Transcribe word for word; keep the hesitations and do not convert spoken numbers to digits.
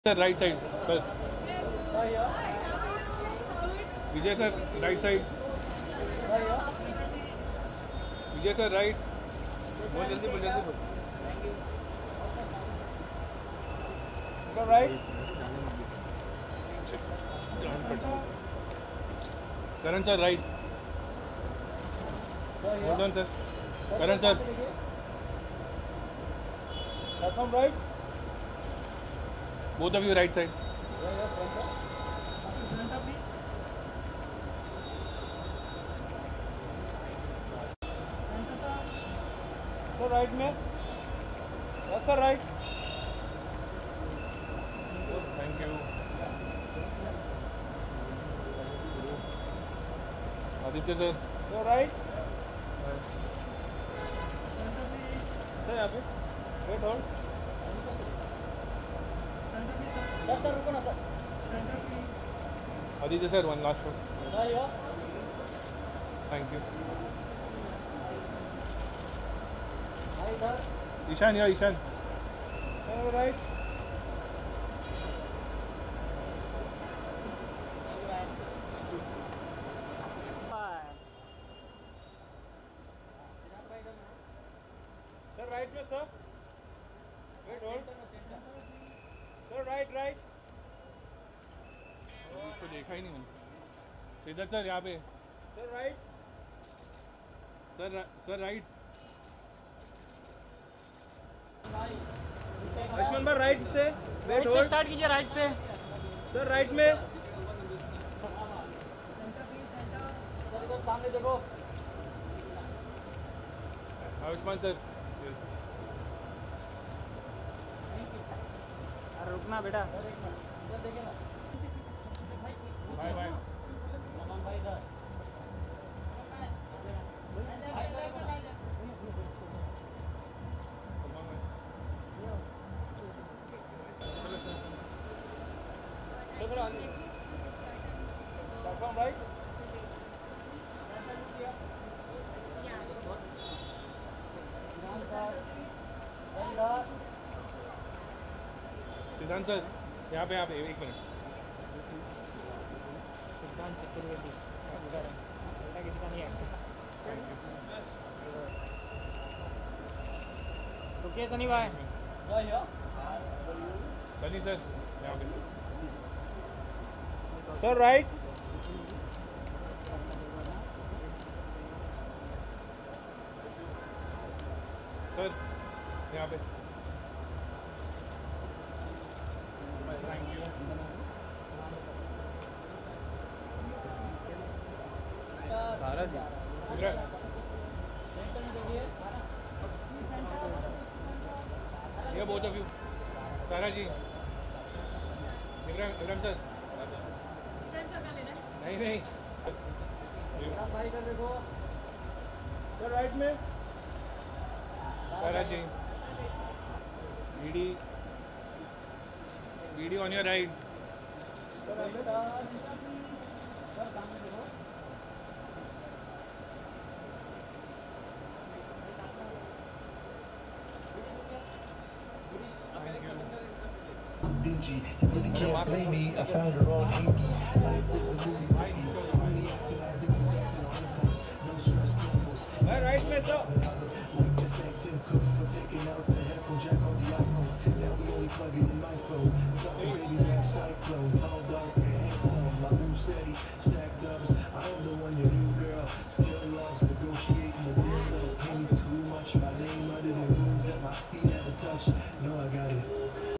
Sir, right side, sir. Vijay sir, right side. Vijay sir, right. बोल जल्दी बोल जल्दी बोल. Go right. Karan sir, right. Hold on sir. Karan sir. Come right. Both of you right side. So right में. Yes sir, right. Thank you. Aditya sir. So right. Sir यहाँ पे. Wait hold. Sir sir रुको ना sir. Aditya sir, one last shot. Sir here. Thank you. Ishan here, Ishan. All right. Sir, right में sir. Wait, hold. Sir, right, right. इसको देखा ही नहीं मैंने. Siddharth sir यहाँ पे. Sir, right. Sir, sir, right. Lakshman भाई राइट से. Wait hold. स्टार्ट कीजिए राइट से. सर राइट में. सर इधर सामने देखो. आयुष्मान सर. अरे रुकना बेटा. इधर देखिए ना. Bye bye. समान भाई इधर. Platform right? सिद्धांत सर यहाँ पे यहाँ पे एक मिनट. सिद्धांत चतुर्वेदी बेटा किसी का नहीं है. रुकिए सनी भाई. सर सनी सर यहाँ पे. Sir right. सर यहाँ पे. Thank you. सारा जी. ये both of you. Sara ji. Ibrahim Ibrahim sir. नहीं नहीं. भाई का देखो. सर राइट में. सारा जी. वीडी वीडी on your right. Dingy, you really can't blame me. I found her on Hinky. Life is a movie. Only acting like niggas acting on impulse. No stress pimples. Right, right, sir. Like detective cook for taking out the headphone jack on the iPhones. Now we only plug it in my phone. Double baby back cyclone. Tall, dark, and handsome. My move steady, stack dubs. I'm the one your new girl still loves. Negotiating the deal. Little pay me too much. My name under the rooms at my feet at a touch. No, I got it.